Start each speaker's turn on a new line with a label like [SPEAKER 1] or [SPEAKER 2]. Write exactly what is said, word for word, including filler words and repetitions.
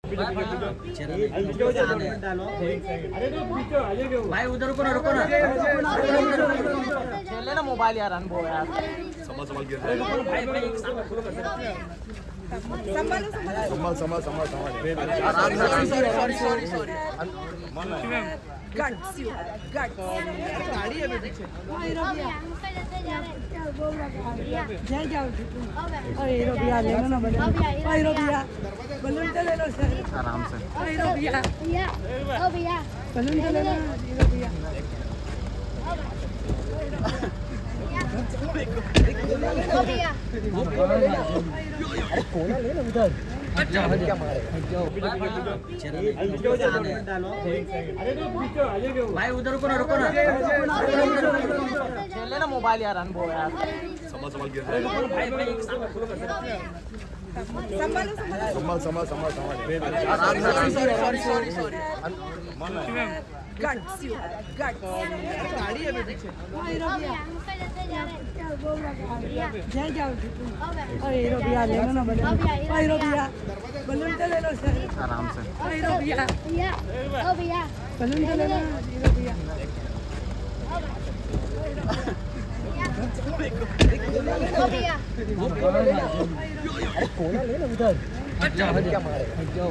[SPEAKER 1] भाई उधर रुको ना, रुको ना,
[SPEAKER 2] खेल लेना मोबाइल यार, अनुभव यार।
[SPEAKER 3] संभाल संभाल गिर
[SPEAKER 1] भाई भाई एक साथ फॉलो कर सकते हैं।
[SPEAKER 3] संभाल संभाल संभाल संभाल
[SPEAKER 2] आराम से। Sorry sorry sorry sorry
[SPEAKER 4] guts you guts
[SPEAKER 2] गाड़ी है बेटी।
[SPEAKER 4] जय जाओ। अरे हीरो भैया ले लो ना बलून। हीरो भैया बलून तो ले लो सर।
[SPEAKER 2] आराम से।
[SPEAKER 4] हीरो भैया
[SPEAKER 5] ओ भैया
[SPEAKER 4] बलून तो ले लो हीरो भैया।
[SPEAKER 5] ओ भैया
[SPEAKER 1] कोना ले लो उधर।
[SPEAKER 2] अच्छा क्या मारे
[SPEAKER 1] भाई उधर रुको ना, रुको ना,
[SPEAKER 2] खेल लेना मोबाइल यार, अनुभव यार।
[SPEAKER 3] संभाल संभाल गिर
[SPEAKER 1] भाई भाई एक साथ फॉलो कर सकते हैं।
[SPEAKER 4] संभालो
[SPEAKER 3] संभाल संभाल संभाल संभाल
[SPEAKER 2] आराम से। Sorry sorry sorry sorry
[SPEAKER 4] guts you guts
[SPEAKER 2] गाड़ी है बेटी।
[SPEAKER 4] हीरो भैया जय जाओ। अरे हीरो भैया ले लो ना बलून। हीरो भैया बलून तो ले लो सर।
[SPEAKER 2] आराम से।
[SPEAKER 4] हीरो भैया
[SPEAKER 5] ओ भैया
[SPEAKER 4] बलून तो ले लो हीरो भैया।
[SPEAKER 5] ओ भैया
[SPEAKER 1] कोना ले लो उधर।
[SPEAKER 2] अच्छा क्या मारे